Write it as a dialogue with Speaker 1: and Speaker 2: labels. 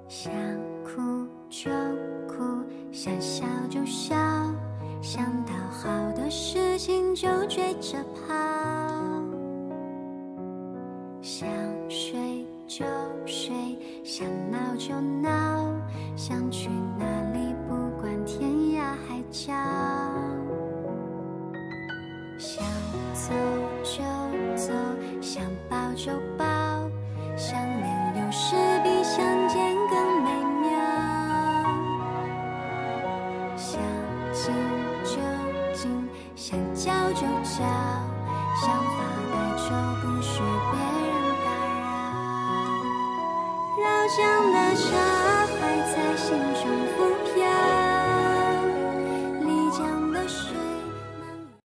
Speaker 1: 想哭就哭，想笑就笑，想到好的事情就追着跑，想睡就睡，想闹就闹，想去哪里不管天涯海角，想走就走，想抱就抱，想念有时比相见更美妙，想静就静，想叫就叫，想发呆就不许别人打扰，绕墙的